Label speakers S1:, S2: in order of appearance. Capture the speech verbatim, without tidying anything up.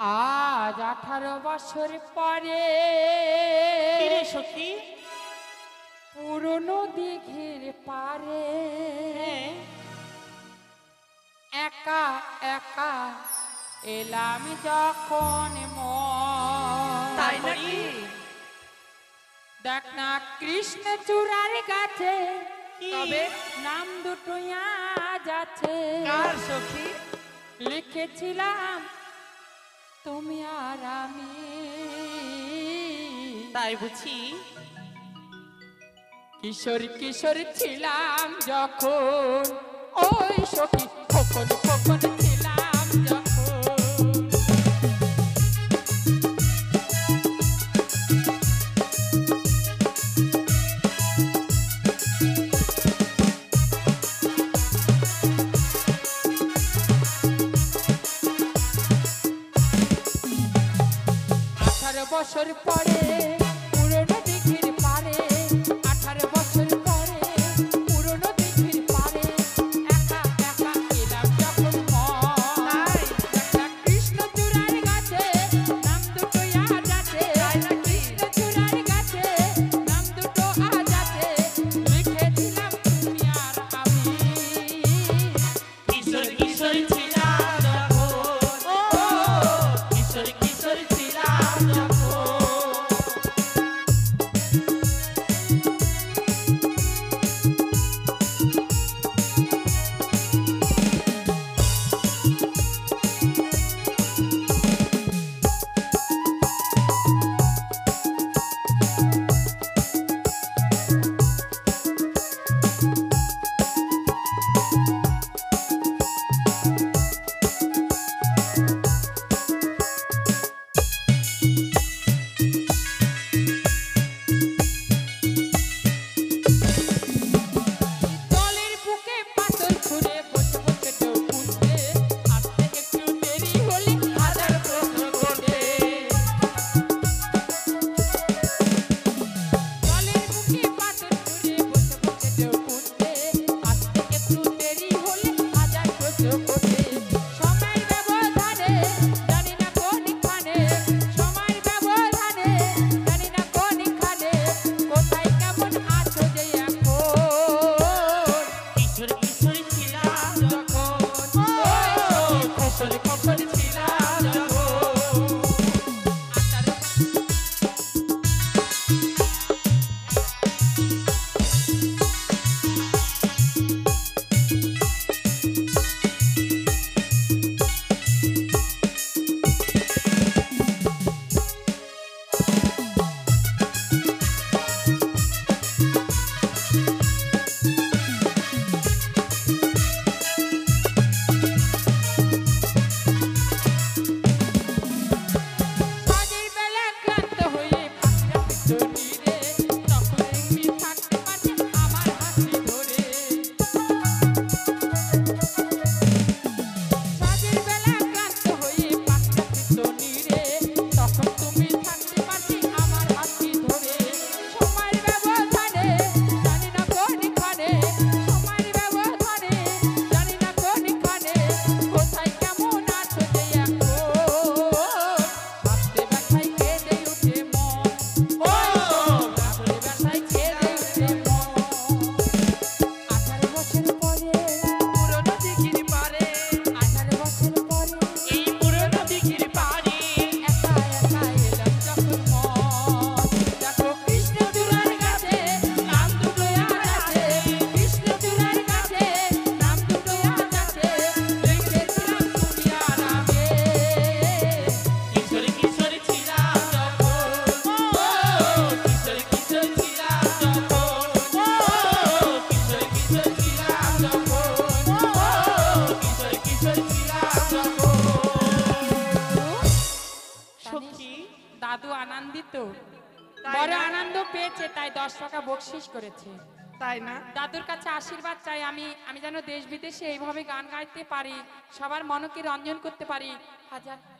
S1: আজ আঠারো বছর পরে
S2: সখী
S1: পুরনো দিঘির পারে একা একা এলাম যখন মন।
S2: তাই নাকি?
S1: দেখ না কৃষ্ণ চূড়ার গাছে
S2: তবে
S1: নাম দুটো আজ আছে।
S2: কার সখী?
S1: লিখেছিলাম তুমি আর আমি।
S2: তাই বুঝি?
S1: কিশোর কিশোর ছিলাম যখন ওই সখী খোকন খোকন ছিলাম যখন। আঠারো বছর পরে পুরনো দিঘির পারে আঠারো বছর পরে পুরনো দিঘির পারে একা একা এলাম যখন মন। একটা কৃষ্ণ চূড়ার গাছে নাম দুটো আজ আছে। কৃষ্ণ চূড়ার গাছে নাম দুটো আজ আছে। লিখেছিলাম তুমি আর আমি।
S2: কিশোর কিশোর ছিলাম যখন, ও কিশোর কিশোর ছিলাম যখন।
S1: জলের বুকে পাথর ছুঁড়ে বসে বসে ঢেউ খুঁজতে আসতে একটু দেরি হলে হাজার প্রশ্ন করতে। জলের বুকে পাথর ছুঁড়ে বসে বসে ঢেউ খুঁজতে আসতে একটু দেরি হলে হাজার প্রশ্ন করতে। সময়ের ব্যবধানে জানি না কোনখানে, সময়ের ব্যবধানে জানি না কোনখানে কোথায় কেমন আছো যে এখন।
S2: কিশোর কিশোর ছিলাম যখন, ও কিশোর কিশোর ছিলাম যখন।
S1: কাজের বেলা ক্লান্ত হয়ে পাখিরা ফিরত নীরে, তখন তুমি থাকতে পারতে আমার হাসি ধরে। কাজের বেলা ক্লান্ত হয়ে পাখিরা ফিরত নীরে, তখন তুমি থাকতে পারতে আমার হাসি ধরে। সময়ের ব্যবধানে জানি না কোনখানে, সময়ের ব্যবধানে জানি না কোনখানে কোথায় কেমন আছো যে এখন। হাসতে ব্যথায় কেঁদে উঠে মন,
S2: ও
S1: হাসতে ব্যথায় কেঁদে উঠে মন। আঠারো বছর পরে
S2: পুরনো দিঘির পারে,
S1: আঠারো বছর পরে
S2: এই পুরনো দিঘির পারে
S1: একা একা এলাম যখন মন। দেখো কৃষ্ণ চূড়ার গাছে নাম দুটো আজ আছে। কৃষ্ণ চূড়ার গাছে নাম দুটো আজ আছে। লিখেছিলাম তুমি আর আমি।
S2: কিশোর কিশোর ছিলাম যখন, ও কিশোর কিশোর ছিলাম যখন, ও কিশোর কিশোর ছিলাম যখন, ও কিশোর কিশোর ছিলাম যখন। সখী
S1: দাদু আনন্দিত,
S2: তাই
S1: বড়
S2: না?
S1: আনন্দ পেয়েছে, তাই দশ টাকা বকশিস করেছে।
S2: তাই না?
S1: দাদুর কাছে আশীর্বাদ চাই আমি আমি যেন দেশ বিদেশে এইভাবে গান গাইতে পারি, সবার মনকে রঞ্জন করতে পারি। হাজার